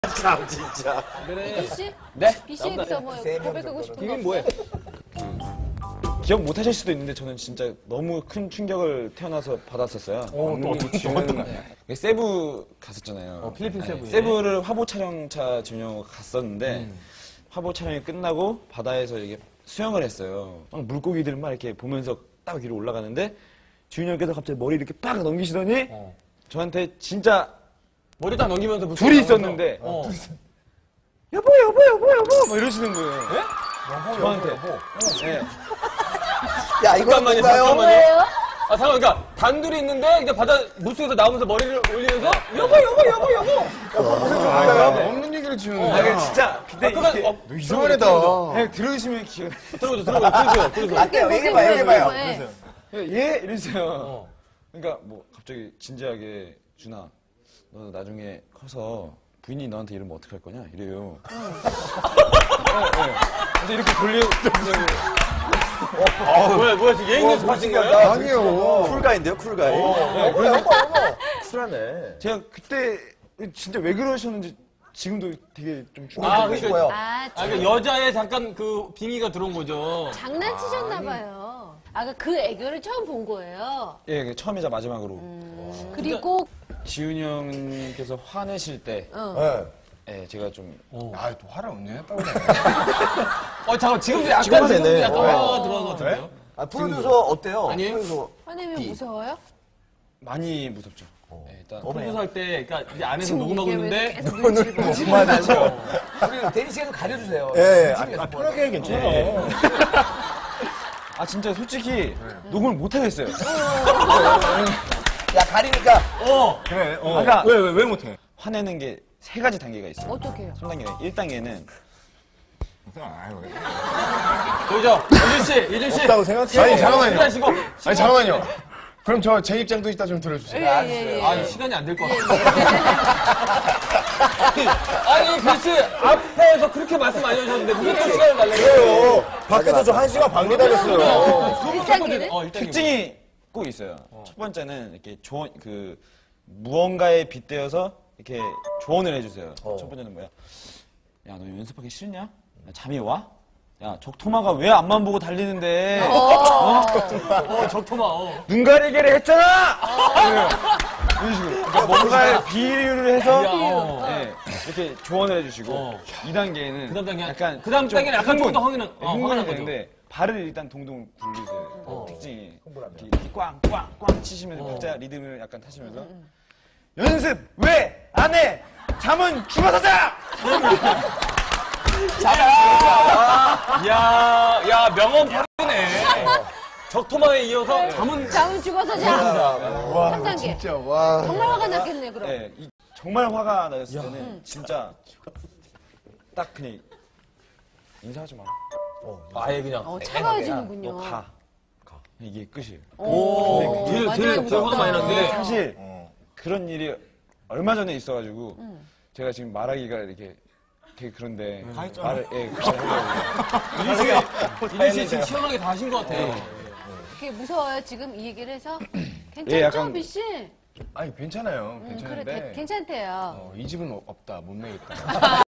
참 진짜. 비씨? 네? 비씨에서 뭐 고백하고 싶은 거 이게 뭐예요? 기억 못 하실 수도 있는데 저는 진짜 너무 큰 충격을 태어나서 받았었어요. 또 어떤 거야? 세부 갔었잖아요. 필리핀 세부. 세부를 화보 촬영차 지훈이하고 갔었는데 화보 촬영이 끝나고 바다에서 이게 수영을 했어요. 막 물고기들 막 이렇게 보면서 딱 위로 올라가는데 지훈이 형께서 갑자기 머리 이렇게 빡 넘기시더니 저한테 진짜 머리 딱 넘기면서 둘이 있었는데 여보 막 이러시는 거예요. 저한테. 네. 야 이거 잠깐만요, 뭔가요? 잠깐만요. 뭐예요? 아, 잠깐만, 그러니까 단둘이 있는데 그냥 바다 물속에서 나오면서 머리를 올리면서 여보. 없는 얘기를 지금. 아, 진짜 그때 그러면 이게 이상한 애다. 그냥 들으시면 기억. 들어보세요. 맞대요. 얘기해봐요. 예 이러세요. 그러니까 뭐 갑자기 진지하게 준아, 너 나중에 커서 부인이 너한테 이러면 어떡할 거냐 이래요. 네. 근데 이렇게 뭐야, 지금 예행 연습하신 거예요? 아니요. 쿨가인데요, 쿨가이. 쿨하네. 제가 그때 진짜 왜 그러셨는지 지금도 되게 좀 아, 충격적이에요. 그러니까, 아, 그러니까 여자의 잠깐 그 빙의가 들어온 거죠. 장난치셨나봐요. 아까 그 애교를 처음 본 거예요. 예, 처음이자 마지막으로. 그리고 지훈이 형께서 화내실 때, 네. 예, 제가 좀 아, 또 화를 언제 했다고 그래. 잠깐, 지금도 약간, 지금 지금도 되네. 약간 화가 들어간 것 같은데요? 아, 프로듀서 어때요? 아니에요? 프로듀서. 화내면 무서워요? 많이 무섭죠. 예, 일단 프로듀서 할 때, 그러니까 이제 안에서 지금 녹음하고 얘기하면 있는데, 계속 눈치를 보고 그만하죠. 우리 데니 씨가 좀 가려주세요. 예. 편하게 괜찮아. 아 진짜 솔직히 녹음을 못 하겠어요. 야, 가리니까. 그래. 아까 왜 못해? 화내는 게 세 가지 단계가 있어요. 어떻게 해요? 3단계. 1단계는 아유, 보이죠? 예준 씨. 없다고 생각해? 아니, 잠깐만요. 하시고. 아니, 잠깐만요. 그럼 저 제 입장도 이따 좀 들어주세요. 예. 아, 시간이 안 될 것 같아요. 아니, 글씨 앞에서 그렇게 말씀 많이 하셨는데 무슨 또 시간을 달래요? 밖에서 저 1시간 반 기다렸어요. 1단계는? 특징이 꼭 있어요. 첫 번째는 이렇게 무언가에 빗대어서 이렇게 조언을 해주세요. 첫 번째는 뭐야? 야, 너 연습하기 싫냐? 야, 잠이 와? 야, 적토마가 왜 앞만 보고 달리는데? 적토마. 눈 가리개를 했잖아! 이런 식으로. 그러니까 뭔가에 비유를 해서 네, 이렇게 조언을 해주시고 2단계는 그 다음 단계, 약간 그 다음 단계는 약간 좀 더 흥분이 흥분한 거죠. 되는데 발을 일단 동동 굴리세요. 특징이 이렇게 꽝꽝꽝 치시면서 박자 리듬을 약간 타시면서 연습 왜 안 해? 잠은 죽어서 자! 야, 명언 바르네. 적토마에 이어서 잠은 죽어서 자. 와, 3단계. 진짜, 와. 정말 화가 났겠네, 그럼. 네, 정말 화가 나셨을 때는 진짜 딱 그냥 인사하지 마. 아예 그냥. 차가워지는군요. 너 가. 이게 끝이에요. 되게 화가 많이 났는데. 사실 그런 일이 얼마 전에 있어가지고 제가 지금 말하기가 이렇게 되게 그런데 말을 이준 씨 지금 시원하게 다 하신 것 같아요. 그게 무서워요, 지금 이 얘기를 해서? 예, 괜찮죠, 약간- 비씨? 아니, 괜찮아요. 그래, 괜찮은데. 괜찮대요. 이 집은 없다. 못 내겠다.